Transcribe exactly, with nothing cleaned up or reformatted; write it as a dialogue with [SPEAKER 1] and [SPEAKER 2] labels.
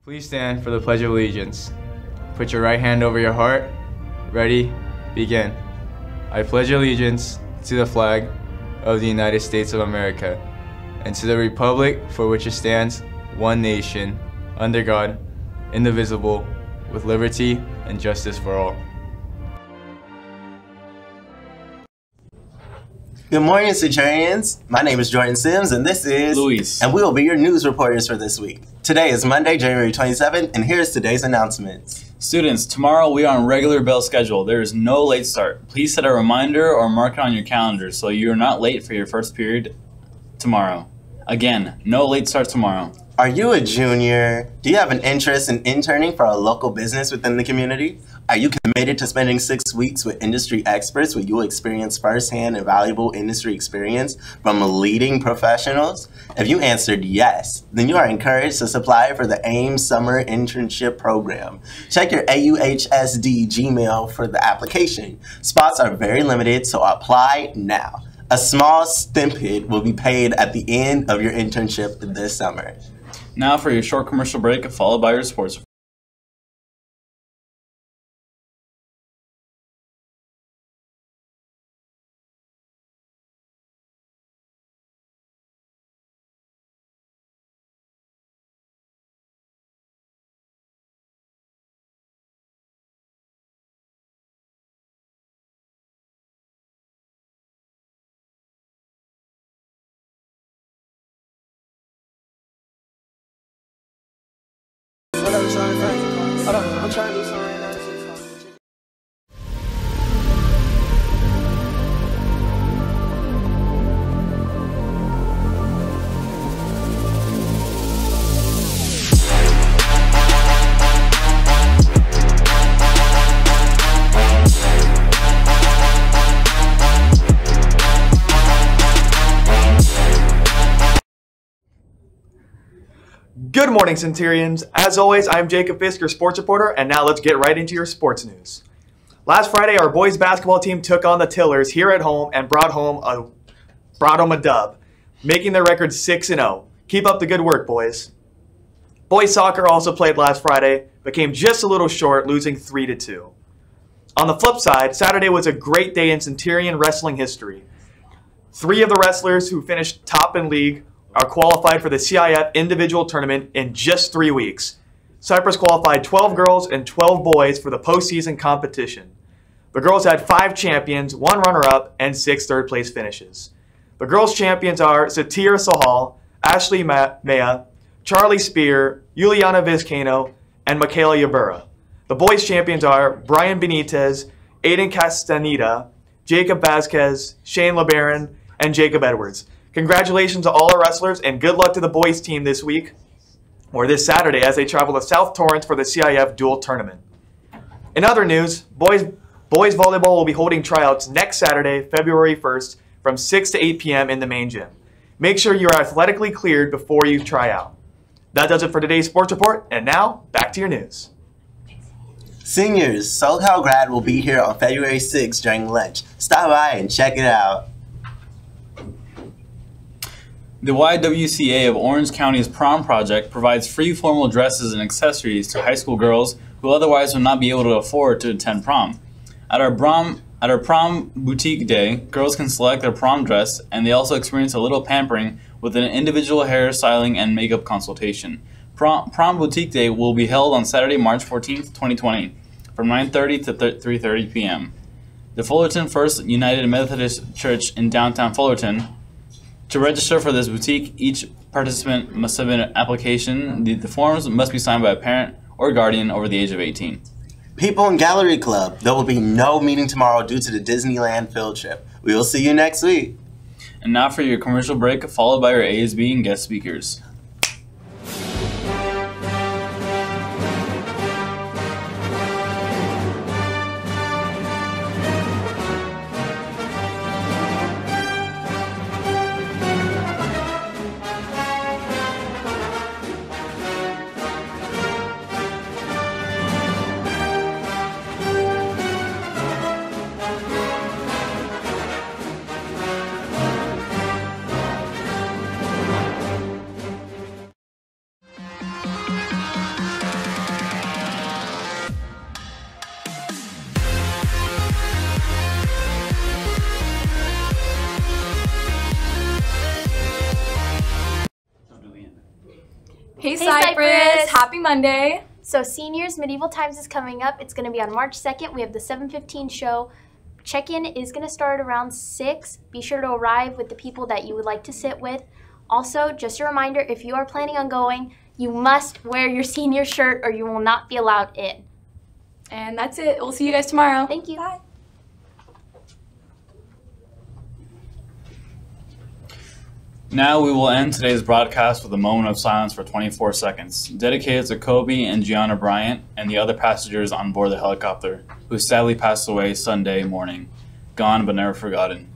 [SPEAKER 1] Please stand for the Pledge of Allegiance. Put your right hand over your heart. Ready? Begin. I pledge allegiance to the flag of the United States of America and to the republic for which it stands, one nation, under God, indivisible, with liberty and justice for all.
[SPEAKER 2] Good morning, Centurions. My name is Jordan Sims, and this is
[SPEAKER 3] Luis.
[SPEAKER 2] And we will be your news reporters for this week. Today is Monday, January twenty-seventh, and here's today's announcements.
[SPEAKER 3] Students, tomorrow we are on regular bell schedule. There is no late start. Please set a reminder or mark it on your calendar so you're not late for your first period tomorrow. Again, no late start tomorrow.
[SPEAKER 2] Are you a junior? Do you have an interest in interning for a local business within the community? Are you committed to spending six weeks with industry experts where you will experience firsthand and valuable industry experience from leading professionals? If you answered yes, then you are encouraged to apply for the AIM Summer Internship Program. Check your A U H S D Gmail for the application. Spots are very limited, so apply now. A small stipend will be paid at the end of your internship this summer.
[SPEAKER 3] Now for your short commercial break, followed by your sports.
[SPEAKER 2] What I'm trying to Hold on, I'm trying to do something right now.
[SPEAKER 4] Good morning, Centurions. As always, I'm Jacob Fisk, your sports reporter, and now let's get right into your sports news. Last Friday, our boys basketball team took on the Tillers here at home and brought home a brought home a dub, making their record six and oh. Keep up the good work, boys. Boys soccer also played last Friday, but came just a little short, losing three to two. On the flip side, Saturday was a great day in Centurion wrestling history. Three of the wrestlers who finished top in league are qualified for the C I F individual tournament in just three weeks. Cypress qualified twelve girls and twelve boys for the postseason competition. The girls had five champions, one runner-up, and six third-place finishes. The girls' champions are Satir Sahal, Ashley Ma Maya, Charlie Spear, Juliana Vizcano, and Michaela Yabura. The boys' champions are Brian Benitez, Aiden Castaneda, Jacob Vasquez, Shane LeBaron, and Jacob Edwards. Congratulations to all our wrestlers, and good luck to the boys team this week, or this Saturday, as they travel to South Torrance for the C I F dual tournament. In other news, boys, boys volleyball will be holding tryouts next Saturday, February first, from six to eight p m in the main gym. Make sure you are athletically cleared before you try out. That does it for today's sports report, and now, back to your news.
[SPEAKER 2] Seniors, SoCal Grad will be here on February sixth during lunch. Stop by and check it out.
[SPEAKER 3] The Y W C A of Orange County's prom project provides free formal dresses and accessories to high school girls who otherwise would not be able to afford to attend prom. At our prom, at our prom boutique day, girls can select their prom dress, and they also experience a little pampering with an individual hairstyling and makeup consultation. Prom, prom boutique day will be held on Saturday, March fourteenth, twenty twenty, from nine thirty to three thirty p m The Fullerton First United Methodist Church in downtown Fullerton. To register for this boutique, each participant must submit an application. The, the forms must be signed by a parent or guardian over the age of eighteen.
[SPEAKER 2] People in Gallery Club, there will be no meeting tomorrow due to the Disneyland field trip. We will see you next week.
[SPEAKER 3] And now for your commercial break, followed by your A S B and guest speakers.
[SPEAKER 5] Hey,
[SPEAKER 6] Hey,
[SPEAKER 5] Cypress.
[SPEAKER 6] Cypress.
[SPEAKER 5] Happy Monday.
[SPEAKER 6] So Seniors Medieval Times is coming up. It's going to be on March second. We have the seven fifteen show. Check-in is going to start around six. Be sure to arrive with the people that you would like to sit with. Also, just a reminder, if you are planning on going, you must wear your senior shirt or you will not be allowed in.
[SPEAKER 5] And that's it. We'll see you guys tomorrow.
[SPEAKER 6] Thank you.
[SPEAKER 5] Bye.
[SPEAKER 3] Now we will end today's broadcast with a moment of silence for twenty-four seconds, dedicated to Kobe and Gianna Bryant and the other passengers on board the helicopter, who sadly passed away Sunday morning. Gone but never forgotten.